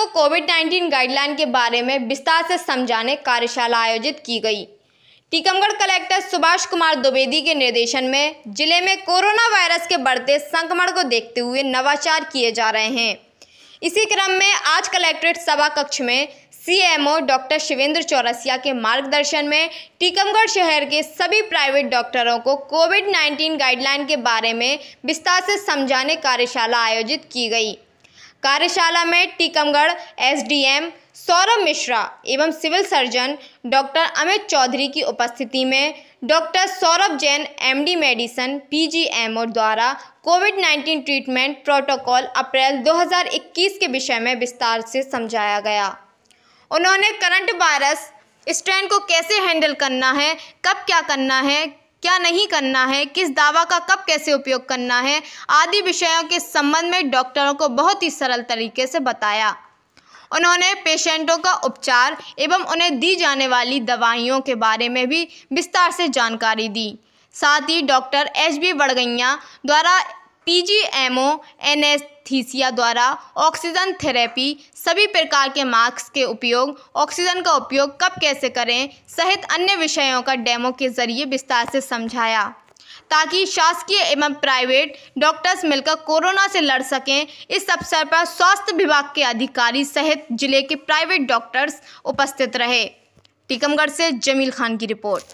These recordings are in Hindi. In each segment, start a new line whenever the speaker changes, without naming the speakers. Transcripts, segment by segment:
को कोविड-19 गाइडलाइन के बारे में विस्तार से समझाने कार्यशाला आयोजित की गई। टीकमगढ़ कलेक्टर सुभाष कुमार द्विवेदी के निर्देशन में जिले में कोरोना वायरस के बढ़ते संक्रमण को देखते हुए नवाचार किए जा रहे हैं। इसी क्रम में आज कलेक्ट्रेट सभा कक्ष में सीएमओ डॉक्टर शिवेंद्र चौरसिया के मार्गदर्शन में टीकमगढ़ शहर के सभी प्राइवेट डॉक्टरों को कोविड-19 गाइडलाइन के बारे में विस्तार से समझाने कार्यशाला आयोजित की गई। कार्यशाला में टीकमगढ़ एसडीएम सौरभ मिश्रा एवं civil surgeon doctor Amit Chaudhary की उपस्थिति में doctor Saurabh Jain MD medicine PGMO द्वारा कोविड-19 ट्रीटमेंट प्रोटोकॉल अप्रैल 2021 के विषय में विस्तार से समझाया गया। उन्होंने करंट वायरस स्ट्रेन को कैसे हैंडल करना है, कब क्या करना है, क्या नहीं करना है, किस दवा का कब कैसे उपयोग करना है आदि विषयों के संबंध में डॉक्टरों को बहुत ही सरल तरीके से बताया। उन्होंने पेशेंटों का उपचार एवं उन्हें दी जाने वाली दवाइयों के बारे में भी विस्तार से जानकारी दी। साथ ही डॉक्टर एचबी बड़गैया द्वारा पीजीएमओ एनेस्थीसिया द्वारा ऑक्सीजन थेरेपी, सभी प्रकार के मास्क के उपयोग, ऑक्सीजन का उपयोग कब कैसे करें सहित अन्य विषयों का डेमो के जरिए विस्तार से समझाया, ताकि शासकीय एवं प्राइवेट डॉक्टर्स मिलकर कोरोना से लड़ सकें। इस अवसर पर स्वास्थ्य विभाग के अधिकारी सहित जिले के प्राइवेट डॉक्टर्स उपस्थित रहे। टीकमगढ़ से जमील खान की रिपोर्ट।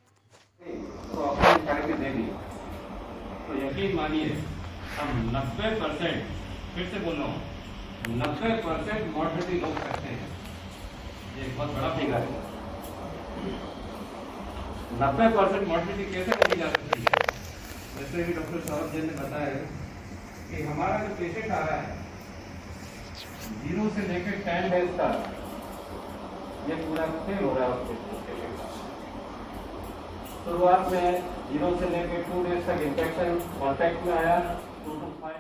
तो यकीन मानिए हम 90% फिर से बोल रहा हूँ 90% मॉर्टिलिटी रोक सकते हैं। ये बहुत बड़ा फिगर है। 90% मॉर्टिलिटी कैसे रोकी जा सकती है? जैसे भी डॉक्टर सौरभ जैन ने बताया कि हमारा जो पेशेंट आ रहा है 0 से लेकर 10 डेज तक ये पूरा फेल हो रहा है। शुरुआत में 0 से लेकर 2 डेज तक इन्फेक्शन कॉन्टैक्ट में आया 2 to 5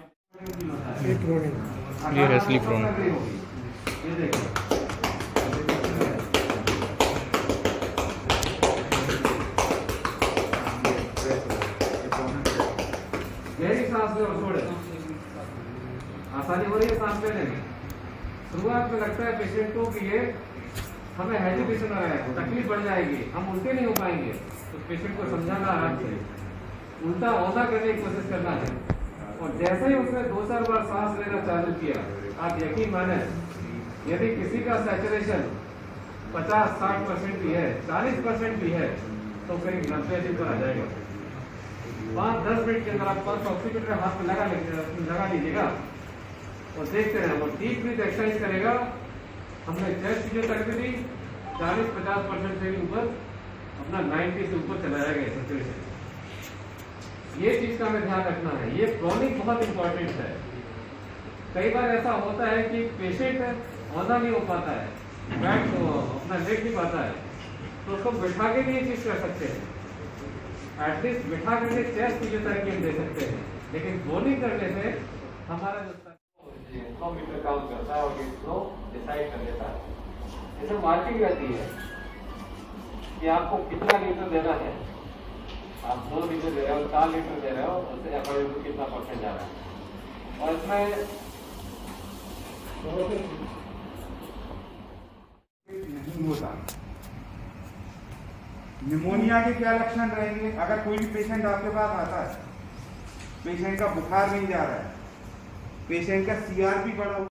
ये रेसली प्रोन
ये देखिए गहरी सांस लो और छोड़े, आसानी हो रही है सांस लेने में। शुरुआत में लगता है पेशेंट को कि ये हमें हेजिटेशन हो रहा है, तकलीफ बढ़ जाएगी, हम उल्टे नहीं हो पाएंगे, तो पेशेंट को समझाना आराम से उल्टा औंधा करने की कोशिश करना है। और जैसे ही उसने 2-4 बार सांस लेना चालू किया, आप यकीन माने यदि किसी का सैचुरेशन 50-60% भी है, 40% भी है, तो करीब 90 पर आ जाएगा। 5-10 मिनट के अंदर आप पल्स ऑक्सीमीटर हाथ में लगा लीजिएगा और देखते रहें। वो डीप ब्रीथ एक्सरसाइज करेगा। हमने चेस्ट फिजियोथेरेपी दी, 40-50% से भी ऊपर अपना 90 से ऊपर चला जाएगा सैचुरेशन। ये चीज का हमें ध्यान रखना है। ये प्रोनिंग बहुत इंपॉर्टेंट है। कई बार ऐसा होता है कि पेशेंट औंधा नहीं हो पाता है, बैठ तो अपना लेट नहीं पाता है, तो उसको बिठा के भी ये चीज कर सकते हैं। एटलीस्ट बिठा करके चेस्ट फिजियोथेरेपी हम दे सकते हैं, लेकिन प्रोनिंग करने से हमारा जो 100 मीटर काउंट करता है और इसको डिसाइड कर लेता है। जैसे मार्किंग रहती है कि आपको कितना लीटर देना है, आप 2 लीटर दे रहे हो, 4 लीटर दे रहे हो, उससे अकॉर्डिंग टू कितना परसेंट जा रहा है। और इसमें
नहीं होता। निमोनिया के क्या लक्षण रहेंगे? अगर कोई भी पेशेंट आपके पास आता है, पेशेंट का बुखार नहीं जा रहा है, पेशेंट का CRP बढ़ा